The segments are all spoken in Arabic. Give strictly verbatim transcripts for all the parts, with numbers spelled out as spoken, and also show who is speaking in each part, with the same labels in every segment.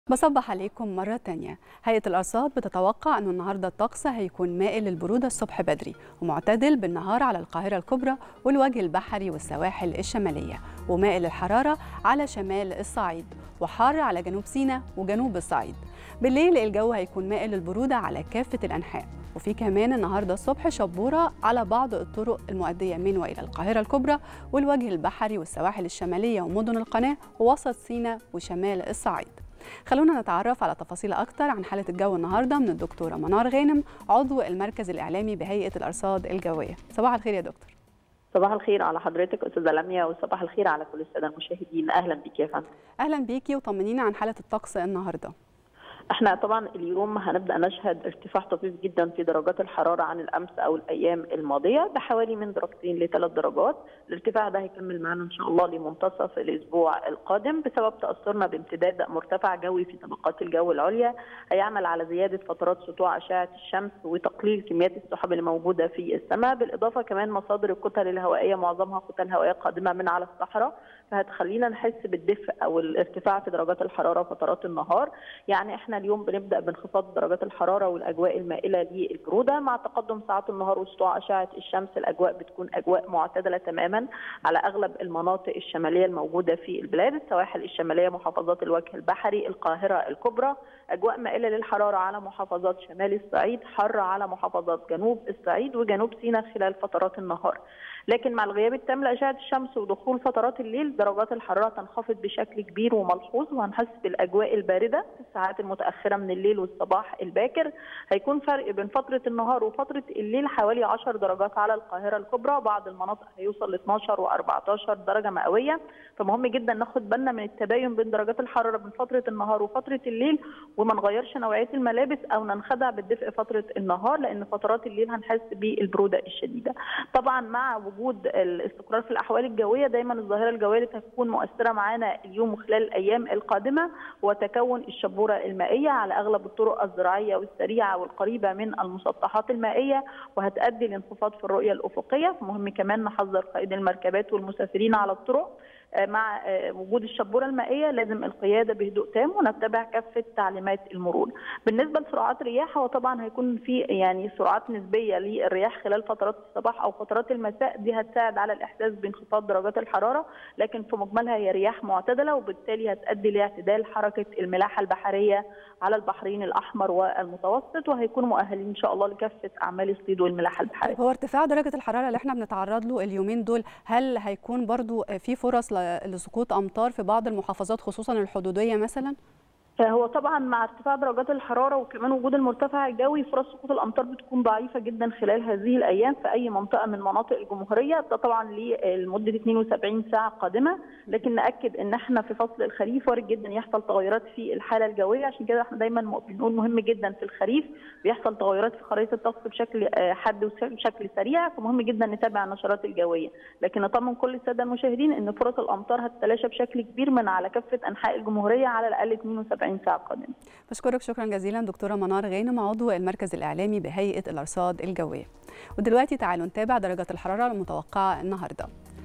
Speaker 1: بصبح عليكم مرة تانية. هيئة الأرصاد بتتوقع أنه النهاردة الطقس هيكون مائل للبرودة الصبح بدري ومعتدل بالنهار على القاهرة الكبرى والوجه البحري والسواحل الشمالية، ومائل الحرارة على شمال الصعيد، وحار على جنوب سيناء وجنوب الصعيد. بالليل الجو هيكون مائل للبرودة على كافة الأنحاء، وفي كمان النهارده الصبح شبورة على بعض الطرق المؤدية من وإلى القاهرة الكبرى والوجه البحري والسواحل الشمالية ومدن القناة ووسط سيناء وشمال الصعيد. خلونا نتعرف على تفاصيل أكتر عن حالة الجو النهارده من الدكتورة منار غانم، عضو المركز الإعلامي بهيئة الأرصاد الجوية. صباح الخير يا دكتور.
Speaker 2: صباح الخير على حضرتك أستاذة لميا، وصباح الخير على كل السادة المشاهدين. أهلا بك يا فندم.
Speaker 1: أهلا بيكي، وطمنينا عن حالة الطقس النهارده.
Speaker 2: احنا طبعا اليوم هنبدا نشهد ارتفاع طفيف جدا في درجات الحراره عن الامس او الايام الماضيه بحوالي من درجتين لثلاث درجات. الارتفاع ده هيكمل معنا ان شاء الله لمنتصف الاسبوع القادم بسبب تاثرنا بامتداد مرتفع جوي في طبقات الجو العليا، هيعمل على زياده فترات سطوع اشعه الشمس وتقليل كميات السحب اللي موجوده في السماء، بالاضافه كمان مصادر الكتل الهوائيه معظمها كتل هوائيه قادمه من على الصحراء، فهتخلينا نحس بالدفء او الارتفاع في درجات الحراره فترات النهار. يعني احنا اليوم بنبدا بانخفاض درجات الحراره والاجواء المائله للبروده، مع تقدم ساعات النهار وسطوع اشعه الشمس الاجواء بتكون اجواء معتدله تماما على اغلب المناطق الشماليه الموجوده في البلاد، السواحل الشماليه، محافظات الوجه البحري، القاهره الكبرى، اجواء مائله للحراره على محافظات شمال الصعيد، حر على محافظات جنوب الصعيد وجنوب سيناء خلال فترات النهار. لكن مع الغياب التام لاشعه الشمس ودخول فترات الليل درجات الحراره تنخفض بشكل كبير وملحوظ، وهنحس بالاجواء البارده في الساعات المتاخره من الليل والصباح الباكر. هيكون فرق بين فتره النهار وفتره الليل حوالي عشر درجات على القاهره الكبرى، بعض المناطق هيوصل ل اثناشر واربعتاشر درجه مئويه، فمهم جدا ناخد بالنا من التباين بين درجات الحراره بين فتره النهار وفتره الليل، وما نغيرش نوعيه الملابس او ننخدع بالدفء فتره النهار، لان فترات الليل هنحس بالبروده الشديده. طبعا مع وجود الاستقرار في الاحوال الجويه دايما الظاهره الجويه اللي هتكون مؤثره معانا اليوم وخلال الايام القادمه هو تكون الشبوره المائيه على اغلب الطرق الزراعيه والسريعه والقريبه من المسطحات المائيه، وهتؤدي لانخفاض في الرؤيه الافقيه. مهم كمان نحذر قائدي المركبات والمسافرين على الطرق مع وجود الشبوره المائيه لازم القياده بهدوء تام ونتبع كافه تعليمات المرور. بالنسبه لسرعات الرياح هو طبعا هيكون في يعني سرعات نسبيه للرياح خلال فترات الصباح او فترات المساء، دي هتساعد على الاحساس بانخفاض درجات الحراره، لكن في مجملها هي رياح معتدله وبالتالي هتؤدي لاعتدال حركه الملاحه البحريه على البحرين الاحمر والمتوسط، وهيكونوا مؤهلين ان شاء الله لكافه اعمال الصيد والملاحه البحريه.
Speaker 1: هو ارتفاع درجه الحراره اللي احنا بنتعرض له اليومين دول، هل هيكون برضو في فرص لسقوط امطار في بعض المحافظات خصوصا الحدوديه مثلا؟
Speaker 2: هو طبعا مع ارتفاع درجات الحراره وكمان وجود المرتفع الجوي فرص سقوط الامطار بتكون ضعيفه جدا خلال هذه الايام في اي منطقه من مناطق الجمهوريه، ده طبعا لمده اثنين وسبعين ساعه قادمه، لكن ناكد ان احنا في فصل الخريف وارد جدا يحصل تغيرات في الحاله الجويه، عشان كده احنا دايما بنقول مهم جدا في الخريف بيحصل تغيرات في خريطه الطقس بشكل حاد وبشكل سريع، فمهم جدا نتابع النشرات الجويه، لكن نطمن كل الساده المشاهدين ان فرص الامطار هتتلاشى بشكل كبير من على كافه انحاء الجمهوريه على الاقل اثنين وسبعين ساعه قادمه.
Speaker 1: بشكرك شكرا جزيلا دكتوره منار غانم، عضو المركز الاعلامي بهيئه الارصاد الجويه. ودلوقتي تعالوا نتابع درجات الحراره المتوقعه النهارده.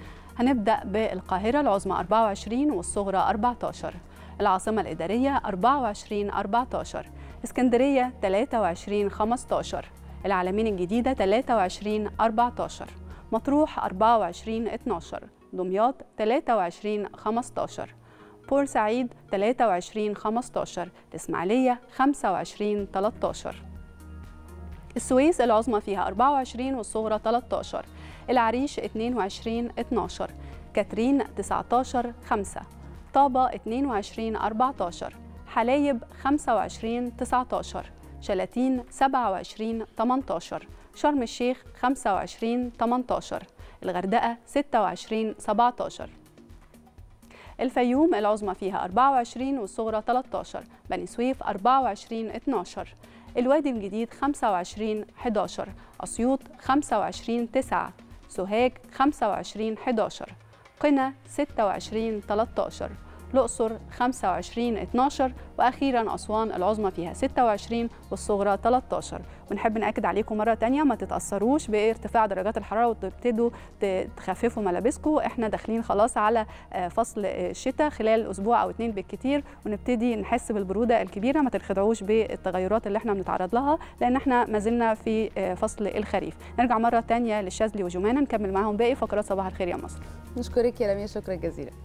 Speaker 1: هنبدا بالقاهره العظمى أربعة وعشرين والصغرى أربعتاشر، العاصمه الاداريه أربعة وعشرين أربعتاشر، اسكندريه ثلاثة وعشرين خمستاشر، العلمين الجديده ثلاثة وعشرين أربعتاشر، مطروح أربعة وعشرين اتناشر، دمياط ثلاثة وعشرين خمستاشر، بورسعيد ثلاثة وعشرين خمستاشر، الإسماعيلية خمسة وعشرين تلتاشر، السويس العظمى فيها أربعة وعشرين والصغرى تلتاشر، العريش اثنين وعشرين اتناشر، كاترين تسعتاشر خمسة، طابة اثنين وعشرين أربعتاشر، حلايب خمسة وعشرين تسعتاشر، شلاتين سبعة وعشرين تمنتاشر، شرم الشيخ خمسة وعشرين تمنتاشر، الغردقة ستة وعشرين سبعتاشر، الفيوم العظمى فيها أربعة وعشرين والصغرى تلتاشر، بني سويف أربعة وعشرين اتناشر، الوادي الجديد خمسة وعشرين حداشر، أسيوط خمسة وعشرين تسعة، سوهاج خمسة وعشرين حداشر، قنا ستة وعشرين تلتاشر، الأقصر خمسة وعشرين اتناشر، وأخيرا أسوان العظمى فيها ستة وعشرين والصغرى تلتاشر. ونحب نأكد عليكم مرة تانية ما تتأثروش بارتفاع درجات الحرارة وتبتدوا تخففوا ملابسكم، احنا داخلين خلاص على فصل الشتاء خلال أسبوع أو اتنين بالكتير، ونبتدي نحس بالبرودة الكبيرة. ما تنخدعوش بالتغيرات اللي احنا بنتعرض لها لأن احنا ما زلنا في فصل الخريف. نرجع مرة تانية للشاذلي وجمانة نكمل معاهم باقي فقرات صباح الخير يا مصر.
Speaker 3: نشكرك يا رامية، شكرا جزيلا.